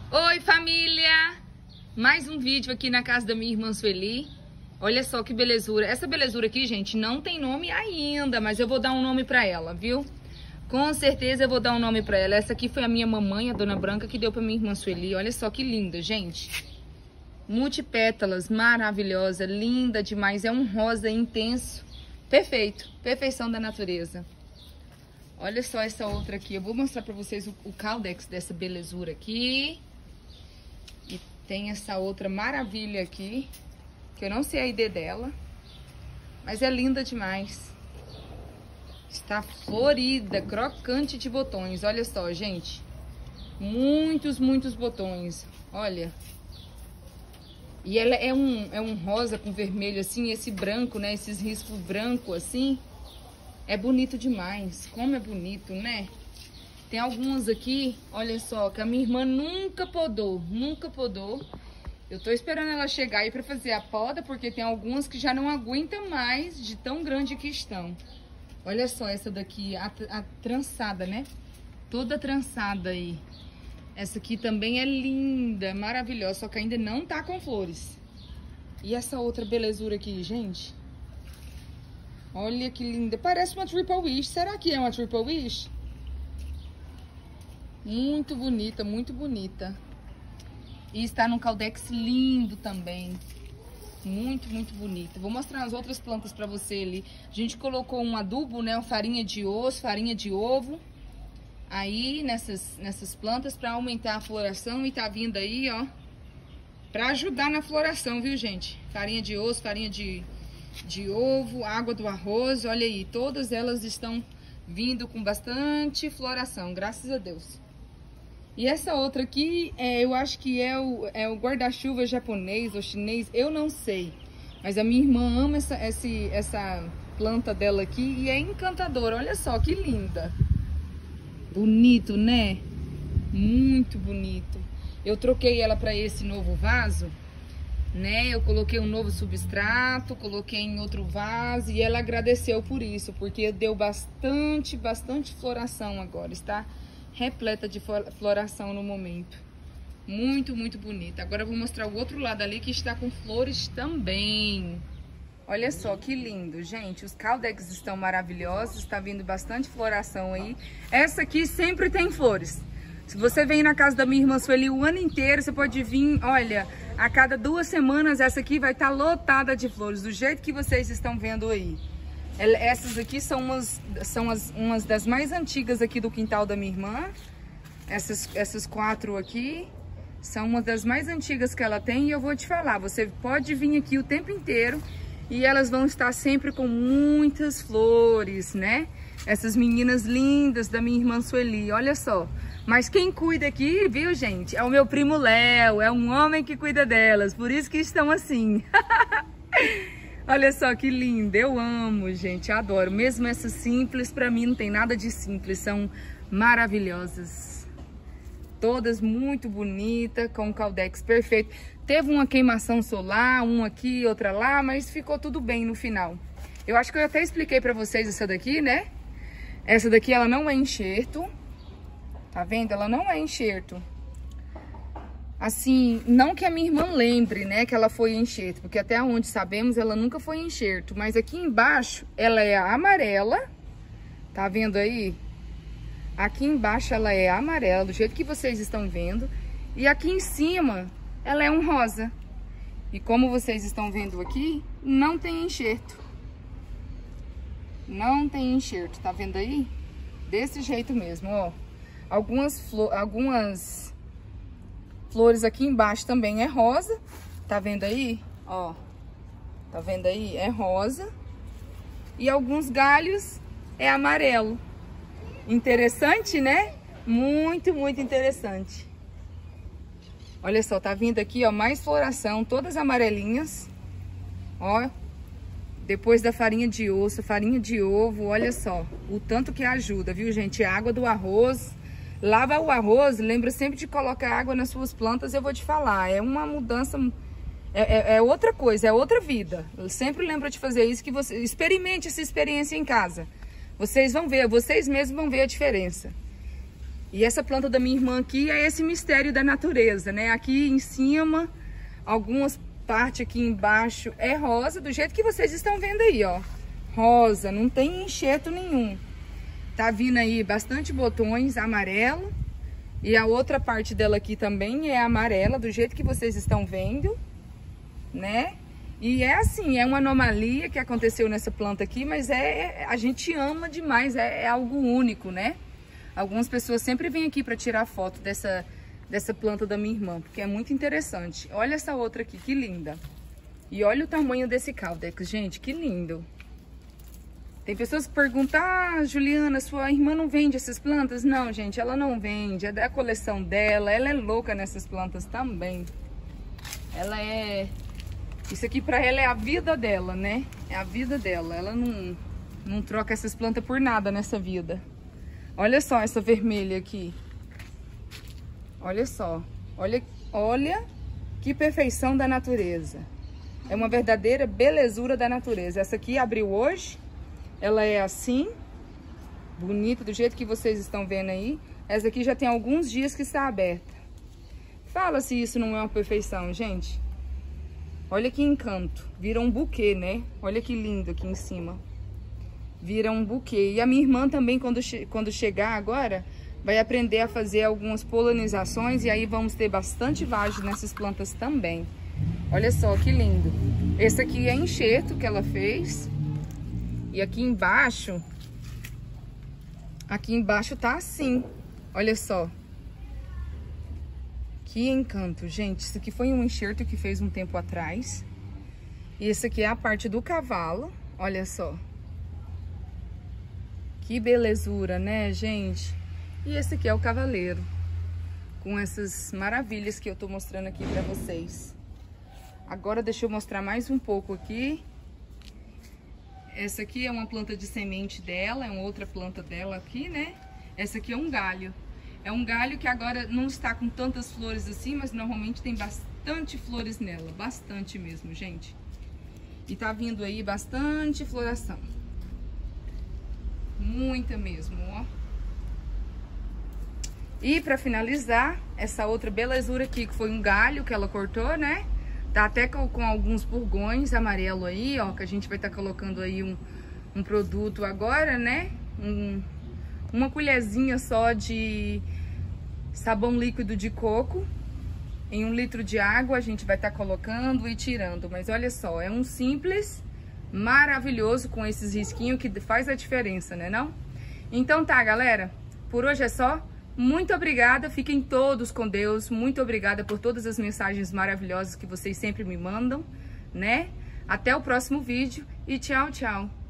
Oi, família! Mais um vídeo aqui na casa da minha irmã Sueli. Olha só que belezura. Essa belezura aqui, gente, não tem nome ainda, mas eu vou dar um nome pra ela, viu? Com certeza eu vou dar um nome pra ela. Essa aqui foi a minha mamãe, a Dona Branca, que deu pra minha irmã Sueli. Olha só que linda, gente. Multipétalas, maravilhosa, linda demais. É um rosa intenso. Perfeito, perfeição da natureza. Olha só essa outra aqui. Eu vou mostrar pra vocês o caudex dessa belezura aqui. E tem essa outra maravilha aqui, que eu não sei a ID dela, mas é linda demais. Está florida, crocante de botões. Olha só, gente. Muitos botões. Olha. E ela é um rosa com vermelho assim, esse branco, né? Esses riscos brancos assim. É bonito demais. Como é bonito, né? Tem algumas aqui, olha só, que a minha irmã nunca podou. Eu tô esperando ela chegar aí pra fazer a poda, porque tem algumas que já não aguentam mais de tão grande que estão. Olha só essa daqui, a trançada, né? Toda trançada aí. Essa aqui também é linda, maravilhosa, só que ainda não tá com flores. E essa outra belezura aqui, gente? Olha que linda, parece uma Triple Wish. Será que é uma Triple Wish? Muito bonita, muito bonita. E está num caudex lindo também. Muito bonita. Vou mostrar as outras plantas para você ali. A gente colocou um adubo, né? Farinha de osso, farinha de ovo. Aí, nessas plantas para aumentar a floração. E tá vindo aí, ó. Para ajudar na floração, viu, gente? Farinha de osso, farinha de ovo, água do arroz. Olha aí, todas elas estão vindo com bastante floração, graças a Deus. E essa outra aqui, eu acho que é o guarda-chuva japonês ou chinês, eu não sei. Mas a minha irmã ama essa planta dela aqui e é encantadora. Olha só que linda. Bonito, né? Muito bonito. Eu troquei ela para esse novo vaso, né? Eu coloquei um novo substrato, coloquei em outro vaso e ela agradeceu por isso, porque deu bastante floração agora, está repleta de floração no momento. Muito bonita. Agora eu vou mostrar o outro lado ali que está com flores também. Olha só que lindo, gente. Os caudex estão maravilhosos, está vindo bastante floração aí. Essa aqui sempre tem flores. Se você vem na casa da minha irmã Sueli o ano inteiro, você pode vir, olha, a cada 2 semanas essa aqui vai estar lotada de flores, do jeito que vocês estão vendo aí. Essas aqui são umas das mais antigas aqui do quintal da minha irmã. Essas 4 aqui são uma das mais antigas que ela tem. E eu vou te falar, você pode vir aqui o tempo inteiro e elas vão estar sempre com muitas flores, né? Essas meninas lindas da minha irmã Sueli, olha só. Mas quem cuida aqui, viu, gente? É o meu primo Léo, é um homem que cuida delas, por isso que estão assim. Olha só que linda, eu amo, gente, adoro. Mesmo essas simples, pra mim não tem nada de simples, são maravilhosas. Todas muito bonitas, com o caudex perfeito. Teve uma queimação solar, uma aqui, outra lá, mas ficou tudo bem no final. Eu acho que eu até expliquei pra vocês essa daqui, né? Essa daqui, ela não é enxerto. Tá vendo? Ela não é enxerto. Assim, não que a minha irmã lembre, né, que ela foi enxerto, porque até onde sabemos ela nunca foi enxerto, mas aqui embaixo ela é amarela, tá vendo aí? Aqui embaixo ela é amarela, do jeito que vocês estão vendo, e aqui em cima ela é um rosa. E como vocês estão vendo aqui, não tem enxerto. Não tem enxerto, tá vendo aí? Desse jeito mesmo, ó. Algumas flores aqui embaixo também é rosa. Tá vendo aí? Ó. Tá vendo aí? É rosa. E alguns galhos é amarelo. Interessante, né? Muito interessante. Olha só, tá vindo aqui, ó, mais floração, todas amarelinhas. Ó. Depois da farinha de osso, farinha de ovo, olha só. O tanto que ajuda, viu, gente? A água do arroz. Lava o arroz, lembra sempre de colocar água nas suas plantas, eu vou te falar. É uma mudança, é outra coisa, é outra vida. Eu sempre lembro de fazer isso, que você experimente essa experiência em casa. Vocês vão ver, vocês mesmos vão ver a diferença. E essa planta da minha irmã aqui é esse mistério da natureza, né? Aqui em cima, algumas partes aqui embaixo é rosa, do jeito que vocês estão vendo aí, ó. Rosa, não tem enxerto nenhum. Tá vindo aí bastante botões amarelo. E a outra parte dela aqui também é amarela, do jeito que vocês estão vendo, né? E é assim, é uma anomalia que aconteceu nessa planta aqui, mas a gente ama demais, é algo único, né? Algumas pessoas sempre vêm aqui para tirar foto dessa planta da minha irmã, porque é muito interessante. Olha essa outra aqui, que linda. E olha o tamanho desse caudex, gente, que lindo. Tem pessoas que perguntam, ah, Juliana, sua irmã não vende essas plantas? Não, gente, ela não vende, é da coleção dela, ela é louca nessas plantas também. Ela é... Isso aqui pra ela é a vida dela, né? É a vida dela, ela não troca essas plantas por nada nessa vida. Olha só essa vermelha aqui. Olha só, olha que perfeição da natureza. É uma verdadeira belezura da natureza. Essa aqui abriu hoje. Ela é assim, bonita, do jeito que vocês estão vendo aí. Essa aqui já tem alguns dias que está aberta. Fala se isso não é uma perfeição, gente. Olha que encanto. Vira um buquê, né? Olha que lindo aqui em cima. Vira um buquê. E a minha irmã também, quando chegar agora, vai aprender a fazer algumas polinizações. E aí vamos ter bastante vagem nessas plantas também. Olha só que lindo. Esse aqui é enxerto que ela fez. E aqui embaixo tá assim, olha só. Que encanto, gente. Isso aqui foi um enxerto que fez um tempo atrás. E esse aqui é a parte do cavalo, olha só. Que belezura, né, gente? E esse aqui é o cavaleiro, com essas maravilhas que eu tô mostrando aqui pra vocês. Agora deixa eu mostrar mais um pouco aqui. Essa aqui é uma planta de semente dela, é uma outra planta dela aqui, né? Essa aqui é um galho. É um galho que agora não está com tantas flores assim, mas normalmente tem bastante flores nela. Bastante mesmo, gente. E tá vindo aí bastante floração. Muita mesmo, ó. E pra finalizar, essa outra belezura aqui, que foi um galho que ela cortou, né? Tá até com alguns purgões amarelo aí, ó, que a gente vai estar colocando aí um produto agora, né? Uma colherzinha só de sabão líquido de coco em 1 litro de água, a gente vai estar colocando e tirando. Mas olha só, é um simples maravilhoso com esses risquinhos que faz a diferença, né não? Então tá, galera, por hoje é só. Muito obrigada, fiquem todos com Deus, muito obrigada por todas as mensagens maravilhosas que vocês sempre me mandam, né? Até o próximo vídeo e tchau, tchau!